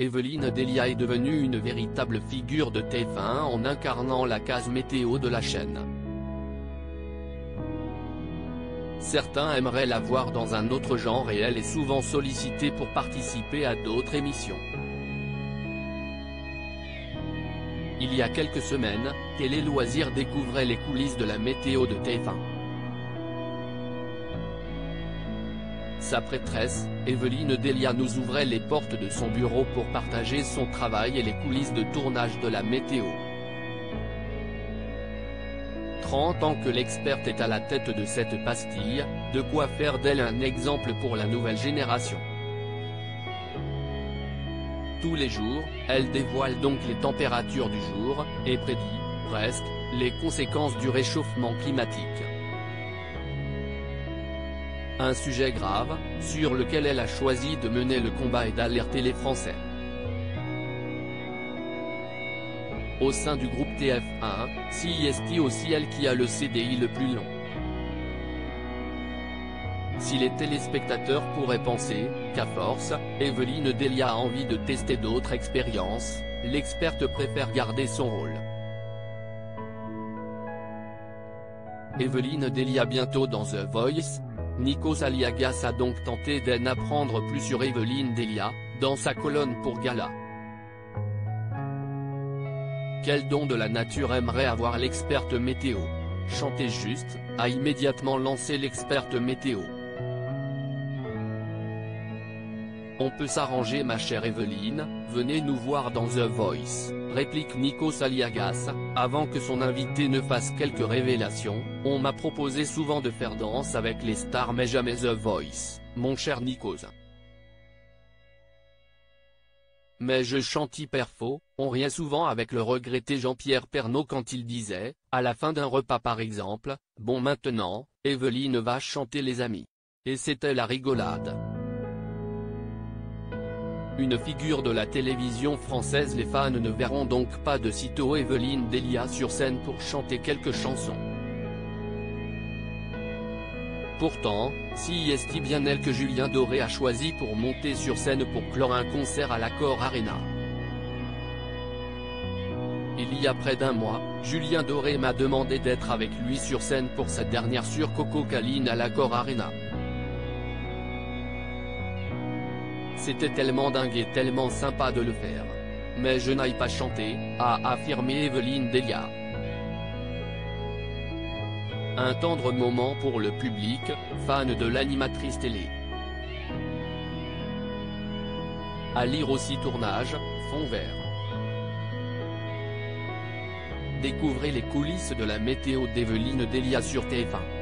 Evelyne Delia est devenue une véritable figure de TF1 en incarnant la case météo de la chaîne. Certains aimeraient la voir dans un autre genre et elle est souvent sollicitée pour participer à d'autres émissions. Il y a quelques semaines, Télé Loisirs découvrait les coulisses de la météo de TF1. Sa prêtresse, Evelyne Delia nous ouvrait les portes de son bureau pour partager son travail et les coulisses de tournage de la météo. 30 ans que l'experte est à la tête de cette pastille, de quoi faire d'elle un exemple pour la nouvelle génération. Tous les jours, elle dévoile donc les températures du jour, et prédit, presque, les conséquences du réchauffement climatique. Un sujet grave, sur lequel elle a choisi de mener le combat et d'alerter les Français. Au sein du groupe TF1, c'est aussi elle qui a le CDI le plus long. Si les téléspectateurs pourraient penser qu'à force, Evelyne Delia a envie de tester d'autres expériences, l'experte préfère garder son rôle. Evelyne Delia bientôt dans The Voice. Nikos Aliagas a donc tenté d'en apprendre plus sur Evelyne Delia, dans sa colonne pour Gala. Quel don de la nature aimerait avoir l'experte météo? Chantez juste, a immédiatement lancé l'experte météo. On peut s'arranger ma chère Evelyne, venez nous voir dans The Voice, réplique Nikos Aliagas, avant que son invité ne fasse quelques révélations. On m'a proposé souvent de faire danse avec les stars mais jamais The Voice, mon cher Nikos. Mais je chante hyper faux, on riait souvent avec le regretté Jean-Pierre Pernaut quand il disait, à la fin d'un repas par exemple, bon maintenant, Evelyne va chanter les amis. Et c'était la rigolade. Une figure de la télévision française, les fans ne verront donc pas de sitôt Evelyne Delia sur scène pour chanter quelques chansons. Pourtant, c'est bien elle que Julien Doré a choisi pour monter sur scène pour clore un concert à l'Accor Arena. Il y a près d'un mois, Julien Doré m'a demandé d'être avec lui sur scène pour sa dernière sur Coco Caline à l'Accor Arena. C'était tellement dingue et tellement sympa de le faire. Mais je n'aille pas chanter, a affirmé Evelyne Delia. Un tendre moment pour le public, fan de l'animatrice télé. À lire aussi tournage, fond vert. Découvrez les coulisses de la météo d'Evelyne Delia sur TF1.